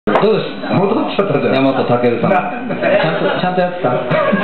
どうです？ 戻っちゃったじゃん。 大和健さん。ちゃんとやってた。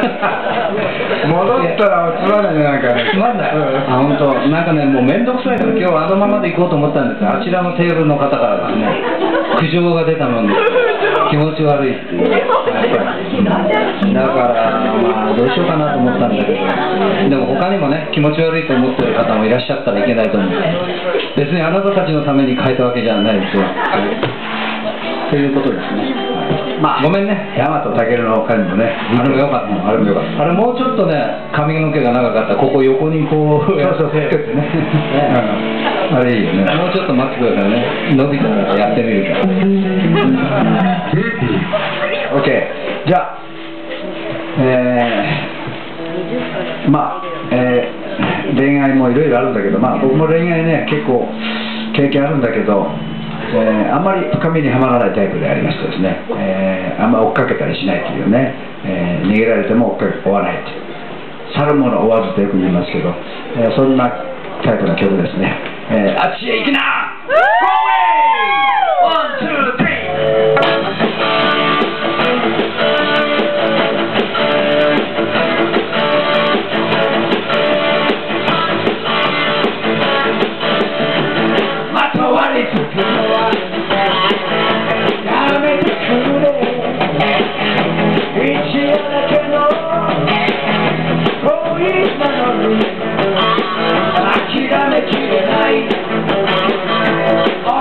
戻ったらつまんないね、なんかね。 つまんない。あ、本当。なんかね、もう面倒くさいから今日はあのままで行こうと思ったんですよ。あちらのテーブルの方からですね、苦情が出たもんで気持ち悪いっていう。だからまあどうしようかなと思ったんだけど、でも他にもね気持ち悪いと思ってる方もいらっしゃったらいけないと思う。別にあなたたちのために変えたわけじゃないですよ。ということですね。まあごめんね、 大和健の他にもね、 あれもよかった。 あれもよかった。 あれもうちょっとね、髪の毛が長かったらここ横にこうやってつけてね。あれいいよね。 もうちょっと待ってくださいね。伸びたらやってみるから。 OK。じゃあ、まあ、恋愛もいろいろあるんだけど、まあ僕も恋愛ね結構経験あるんだけど。あんまり深みにはまらないタイプでありましてですね、あんま追っかけたりしないというね、逃げられても追わないという去る者追わずとよく言いますけど、そんなタイプの曲ですね。あっちへ行きな Go away! 1, 2, 3諦めきれない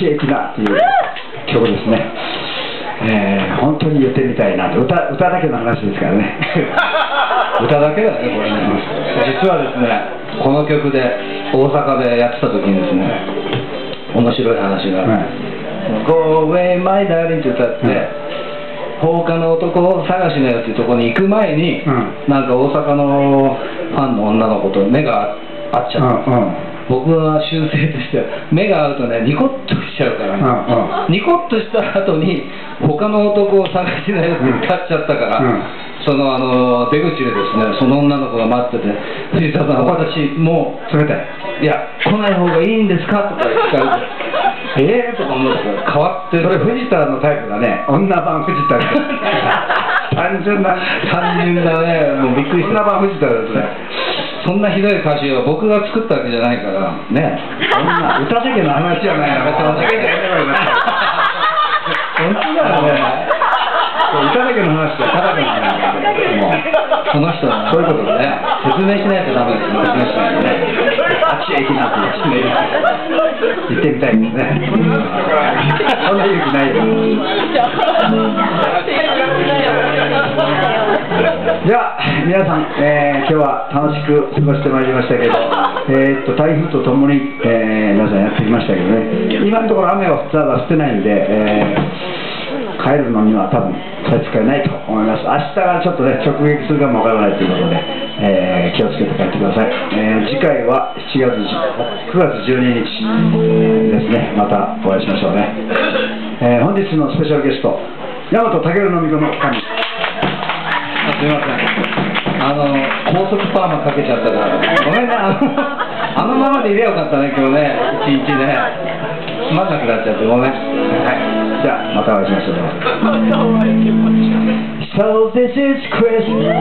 ちへ行きなっていう曲ですね。本当に言ってみたいなと。歌だけの話ですからね。 歌だけだね、これね。実はですね、この曲で大阪でやってた時にですね、面白い話が、Go away my darling って歌って、放火の男探しのやつっていうところに行く前に、なんか大阪のファンの女の子と目が合っちゃった。僕は習性としては目が合うとね、ニコッとしちゃうからね、ニコッとした後に他の男を探しのやつに立っちゃったから、その出口でですね、その女の子が待ってて「藤田さん、私もう冷たい、いや来ない方がいいんですか?」とか聞かれてとか思って変わってる。 それ藤田のタイプだね。女版藤田単純だね、 もうびっくりした。 女版藤田ですね。 そんなひどい歌詞を僕が作ったわけじゃないからね。 歌だけの話じゃないな。 本当だよね。 歌だけの話と歌だけの話。もうその人はそういうことだね。 説明しないとダメです。説明しないとね。 あっちへ行きなって言ってみたいですね。そんな勇気ないよ。じゃあ皆さん、今日は楽しく過ごしてまいりましたけど、台風とともに、皆さんやってきましたけどね、今のところ雨は降ってないんで、帰るのには多分差し支えないと思います。明日がちょっとね直撃するかもわからないということで、気をつけて帰ってください。次回は9月12日ですね。またお会いしましょうね。本日のスペシャルゲスト、大和武尊の巫女の神。 すみません、高速パーマかけちゃったからごめんね。あのままでいればよかったね、今日ね、一日ね。つまんなくなっちゃってごめん。はい、 じゃあまたお会いしましょう。So this is Christmas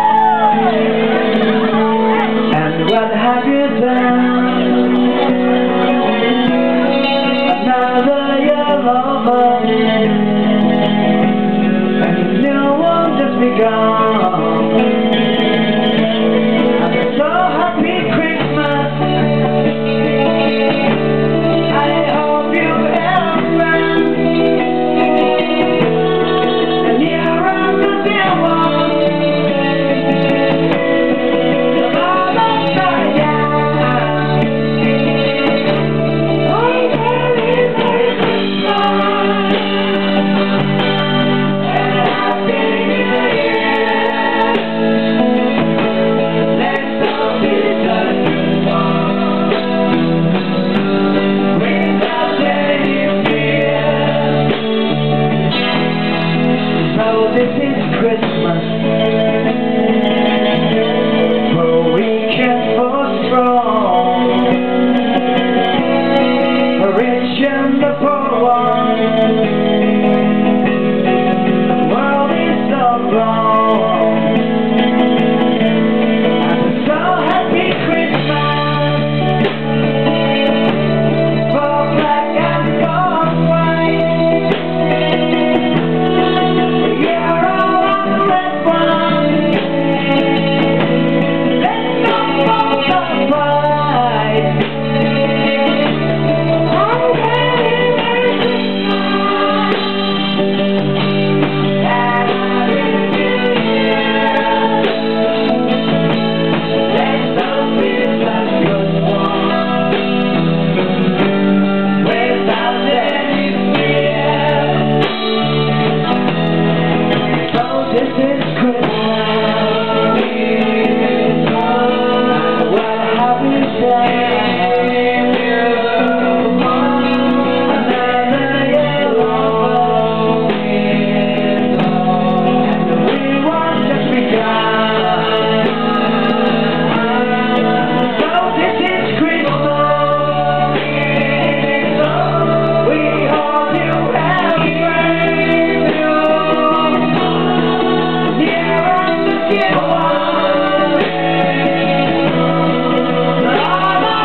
and what have you done? Another year over and new one just begun. I'm so happy Christmas. I hope you have fun. And here are the dear ones. The mama Diana. Oh, Merry Christmas and Happy New Year. Let's all be the good ones without any fear. So this is Christmas, for weak and for strong, the rich and the poor one. The world is so wrong. I'm so happy Christmas, for black and for white. Yeah, all on the red one. Let's go for the pride. Oh, Merry Christmas and Happy New Year. Let's all be the good ones without any fear. So this is Christmas. What have we said? Another year over, and the reward just begun. So this is Christmas. We hope you have faith. Here are the dear ones.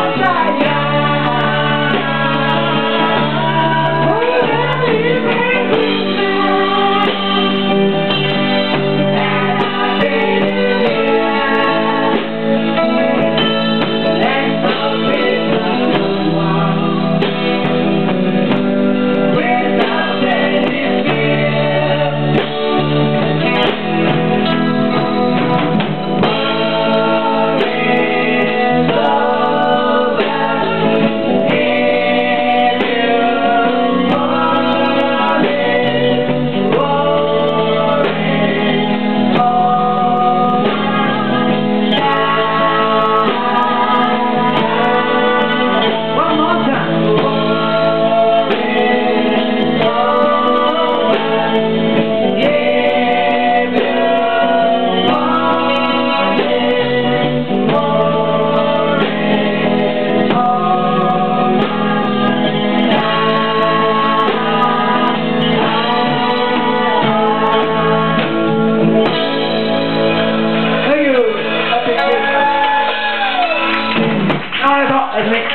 おやすみ。